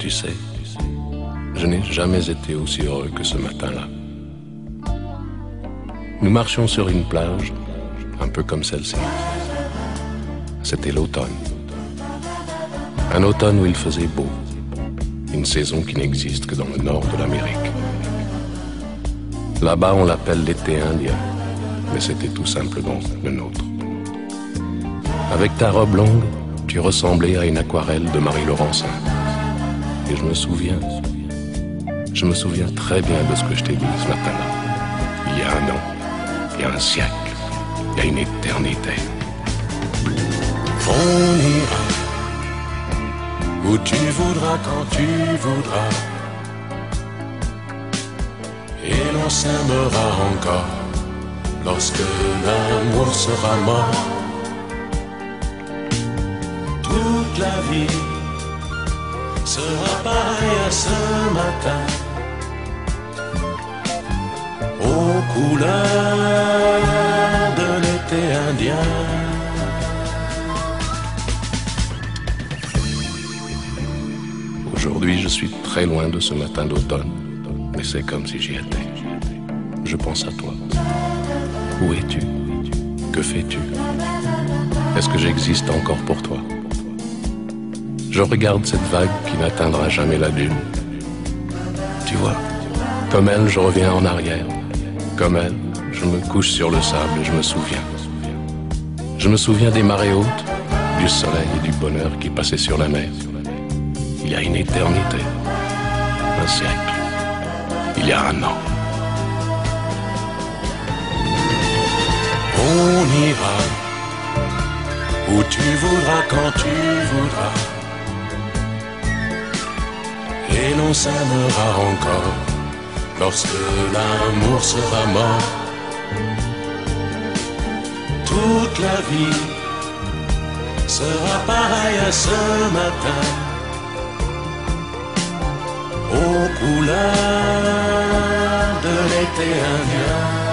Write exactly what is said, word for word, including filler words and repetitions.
Tu sais, je n'ai jamais été aussi heureux que ce matin-là. Nous marchions sur une plage, un peu comme celle-ci. C'était l'automne. Un automne où il faisait beau. Une saison qui n'existe que dans le nord de l'Amérique. Là-bas, on l'appelle l'été indien, mais c'était tout simplement le nôtre. Avec ta robe longue, tu ressemblais à une aquarelle de Marie Laurencin. Et je me souviens, je me souviens très bien de ce que je t'ai dit ce matin-là. Il y a un an, il y a un siècle, il y a une éternité. On ira où tu voudras, quand tu voudras, et l'on s'aimera encore lorsque l'amour sera mort. Toute la vie sera pareille à ce matin, aux couleurs de l'été indien. Aujourd'hui, je suis très loin de ce matin d'automne, mais c'est comme si j'y étais. Je pense à toi. Où es-tu? Que fais-tu? Est-ce que j'existe encore pour toi? Je regarde cette vague qui n'atteindra jamais la dune. Tu vois, comme elle, je reviens en arrière. Comme elle, je me couche sur le sable et je me souviens. Je me souviens des marées hautes, du soleil et du bonheur qui passaient sur la mer. Il y a une éternité, un siècle, il y a un an. On ira où tu voudras, quand tu voudras, et l'on s'aimera encore lorsque l'amour sera mort. Toute la vie sera pareille à ce matin, aux couleurs de l'été indien.